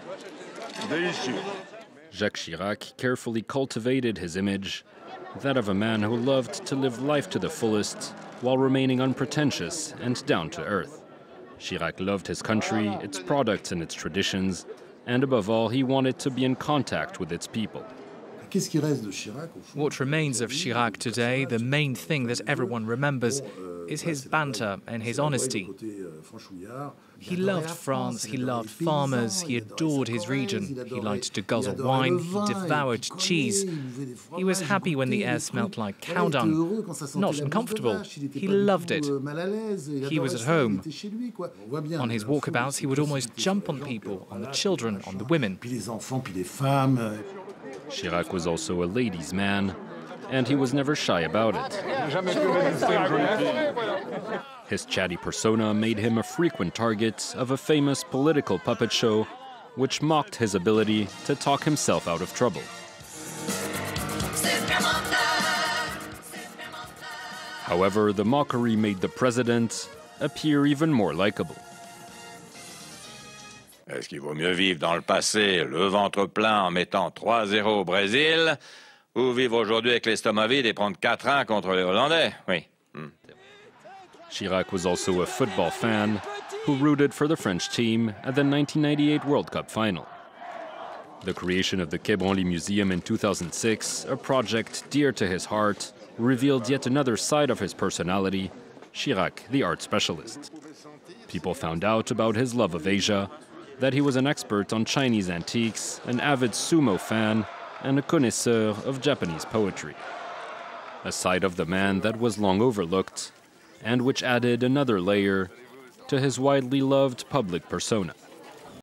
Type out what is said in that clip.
Jacques Chirac carefully cultivated his image, that of a man who loved to live life to the fullest while remaining unpretentious and down to earth. Chirac loved his country, its products and its traditions, and above all, he wanted to be in contact with its people. What remains of Chirac today, the main thing that everyone remembers, is his banter and his honesty. He loved France, he loved farmers, he adored his region, he liked to guzzle wine, he devoured cheese. He was happy when the air smelt like cow dung, not uncomfortable. He loved it. He was at home. On his walkabouts, he would almost jump on people, on the children, on the women. Chirac was also a ladies' man, and he was never shy about it. His chatty persona made him a frequent target of a famous political puppet show, which mocked his ability to talk himself out of trouble. However, the mockery made the president appear even more likable. Est-ce qu'il vaut mieux vivre dans le passé, le ventre plein en mettant 3-0 au Brésil, ou vivre aujourd'hui avec l'estomac vide et prendre 4-1 contre les Hollandais? Oui. Chirac was also a football fan who rooted for the French team at the 1998 World Cup final. The creation of the Quai Branly Museum in 2006, a project dear to his heart, revealed yet another side of his personality, Chirac, the art specialist. People found out about his love of Asia, that he was an expert on Chinese antiques, an avid sumo fan, and a connoisseur of Japanese poetry. A side of the man that was long overlooked, and which added another layer to his widely loved public persona.